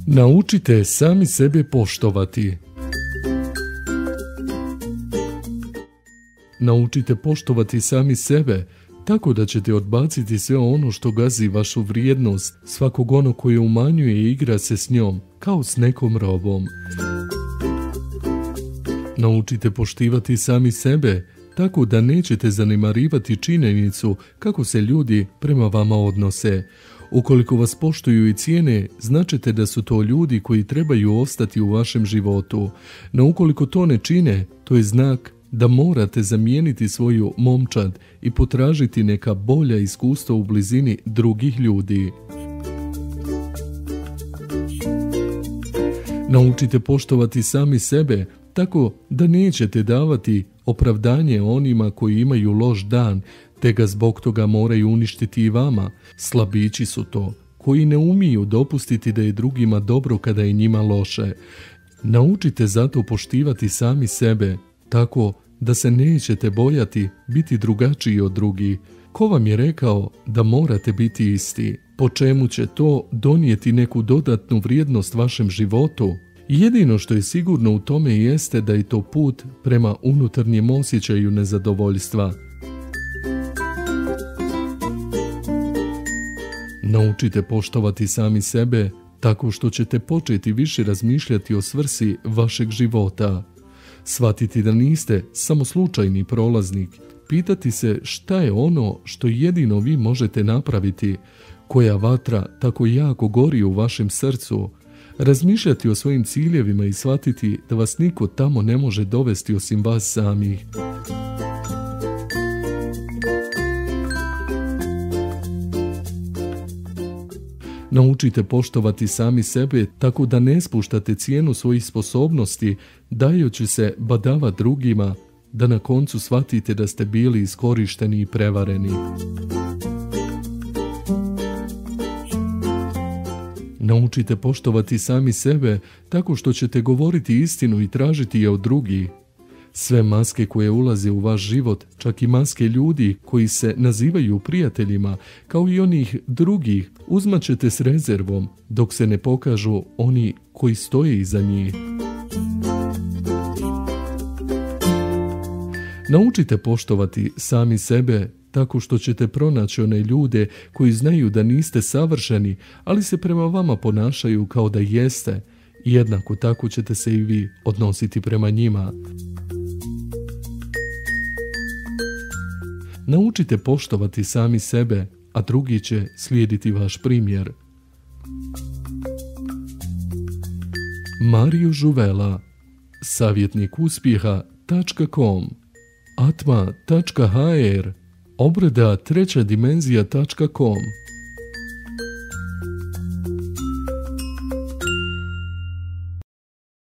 Naučite sami sebe poštovati. Naučite poštovati sami sebe, tako da ćete odbaciti sve ono što gazi vašu vrijednost, svakog ono koje umanjuje i igra se s njom, kao s nekom robom. Naučite poštivati sami sebe, tako da nećete zanemarivati činjenicu kako se ljudi prema vama odnose. Ukoliko vas poštuju i cijene, značite da su to ljudi koji trebaju ostati u vašem životu. No ukoliko to ne čine, to je znak da morate zamijeniti svoju momčad i potražiti neka bolja iskustva u blizini drugih ljudi. Naučite poštovati sami sebe, tako da nećete davati opravdanje onima koji imaju loš dan, te ga zbog toga moraju uništiti i vama. Slabići su to, koji ne umiju dopustiti da je drugima dobro kada je njima loše. Naučite zato poštivati sami sebe, tako da se nećete bojati biti drugačiji od drugih. Ko vam je rekao da morate biti isti? Po čemu će to donijeti neku dodatnu vrijednost vašem životu? Jedino što je sigurno u tome jeste da je to put prema unutarnjem osjećaju nezadovoljstva. Naučite poštovati sami sebe tako što ćete početi više razmišljati o svrsi vašeg života. Shvatiti da niste samo slučajni prolaznik. Pitati se šta je ono što jedino vi možete napraviti, koja vatra tako jako gori u vašem srcu. Razmišljati o svojim ciljevima i shvatiti da vas niko tamo ne može dovesti osim vas samih. Naučite poštovati sami sebe tako da ne spuštate cijenu svojih sposobnosti dajući se badava drugima, da na koncu shvatite da ste bili iskorišteni i prevareni. Naučite poštovati sami sebe tako što ćete govoriti istinu i tražiti je od drugih. Sve maske koje ulaze u vaš život, čak i maske ljudi koji se nazivaju prijateljima, kao i onih drugih, uzmat ćete s rezervom dok se ne pokažu oni koji stoje iza njih. Naučite poštovati sami sebe tako što ćete pronaći one ljude koji znaju da niste savršeni, ali se prema vama ponašaju kao da jeste. Jednako tako ćete se i vi odnositi prema njima. Naučite poštovati sami sebe, a drugi će slijediti vaš primjer. Mario Žuvela, savjetnik uspjeha.com, atma.hr, obrada treća dimenzija.com.